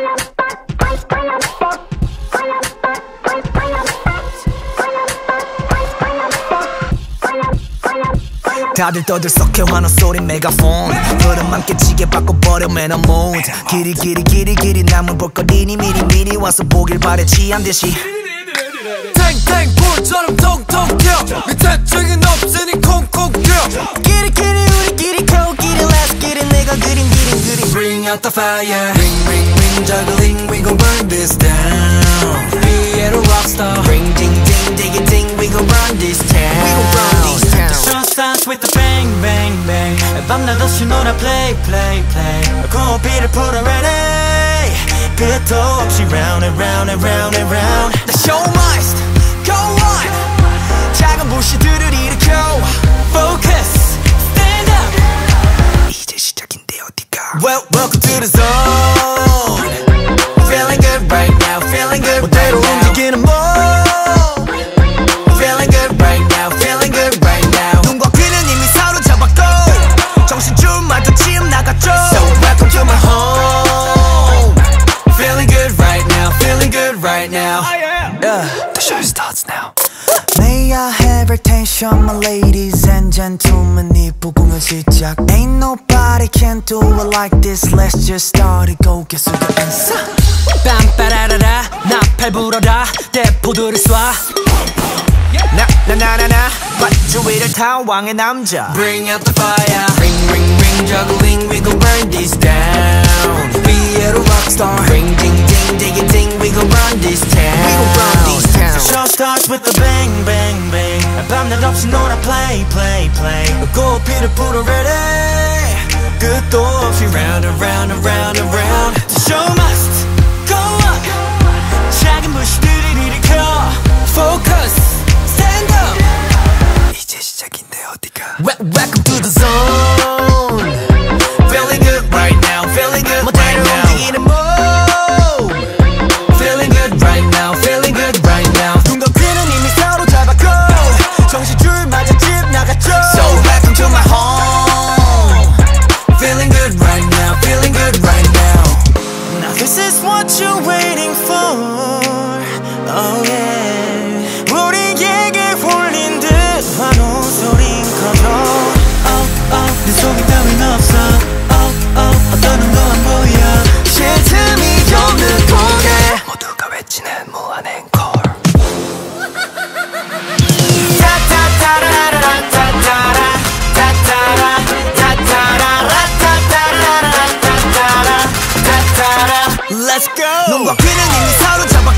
다들 떠들썩해 환호 소리 메가폰 흐름만 깨지게 바꿔버려 man I'm mood 길이 남은 볼거리니 미리 와서 보길 바래 취한듯이 탱탱 불처럼 통통 튀어 밑에 책은 없으니 콩콩 뛰어 길이 우리끼리 코끼리 let's get it 내가 그린 Bring out the fire ring juggling we gon' burn this down Be a rockstar Ring ding ding we gon' run this town The show starts with the bang 밤낮 없이 놀아 play 코피를 풀어 ready 끝도 없이 round and round The show must go on 작은 불씨들을 일으켜 Focus stand up 이제 시작인데 어디가 Welcome to the zone Feeling good right now feeling good 멋대로 움직이는 몸 Feeling good right now feeling good right now 눈과 귀는 이미 사로잡았고 정신줄 마주치면 나갔죠 So welcome to my home Feeling good right now feeling good right now The show starts now May I have your attention my ladies and gentlemen 이 부궁은 시작 Ain't nobody can do it like this Let's just start it go get 수가 인사 빰빠라라라 나팔 불어라 대포들을 쏴 나나나나 밧주위를 탄 왕의 남자 Bring out the fire ring juggling we gon' burn this down Be a rockstar Ring ding ding we gon' run this town The show starts with the bang 밤낮 없이 놀아 play 코피를 풀어 ready 끝도 없이 round and round The show must go on 작은 불씨들을 일으켜 Focus stand up 이제 시작인데 어디가 Welcome to the zone Feeling good right now feeling good right now 움직이는 몸 Feeling good right now feeling good right now 눈과 귀는 이미 사로잡았고 정신줄 마주집 나갔죠 So welcome to my home Feeling good right now feeling good right now Now this is what you're waiting for Oh yeah 우리에게 홀린 듯 환호 소린 커져 내 속에 따윈 없어 어떤 놈도 안 보여 쉴 틈이 없는 곡에 모두가 외치는 무한 앵콜 Let's go 눈과 귀는 이미 사로잡아